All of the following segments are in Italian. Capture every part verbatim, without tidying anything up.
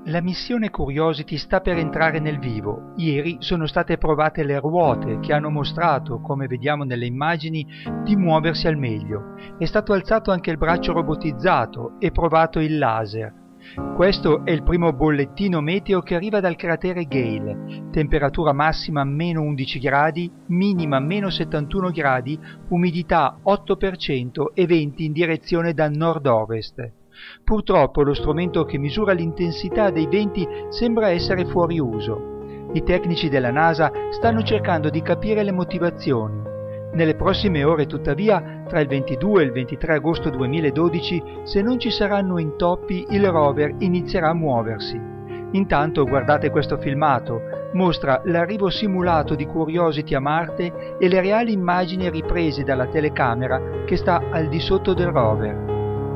La missione Curiosity sta per entrare nel vivo. Ieri sono state provate le ruote che hanno mostrato, come vediamo nelle immagini, di muoversi al meglio. È stato alzato anche il braccio robotizzato e provato il laser. Questo è il primo bollettino meteo che arriva dal cratere Gale. Temperatura massima meno undici gradi, minima meno settantuno gradi, umidità otto per cento e venti in direzione da nord-ovest. Purtroppo lo strumento che misura l'intensità dei venti sembra essere fuori uso. I tecnici della NASA stanno cercando di capire le motivazioni. Nelle prossime ore, tuttavia, tra il ventidue e il ventitré agosto duemiladodici, se non ci saranno intoppi, il rover inizierà a muoversi. Intanto guardate questo filmato, mostra l'arrivo simulato di Curiosity a Marte e le reali immagini riprese dalla telecamera che sta al di sotto del rover.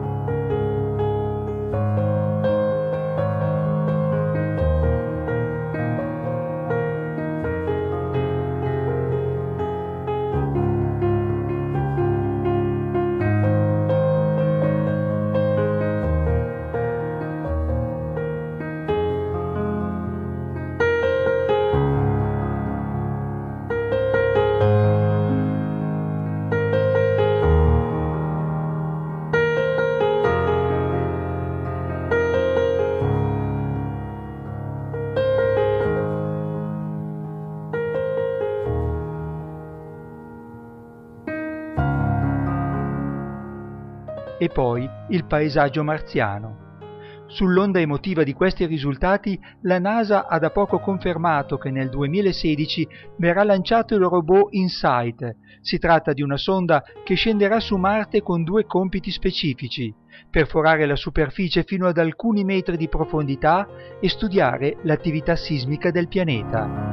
E poi il paesaggio marziano. Sull'onda emotiva di questi risultati, la NASA ha da poco confermato che nel duemilasedici verrà lanciato il robot InSight. Si tratta di una sonda che scenderà su Marte con due compiti specifici: perforare la superficie fino ad alcuni metri di profondità e studiare l'attività sismica del pianeta.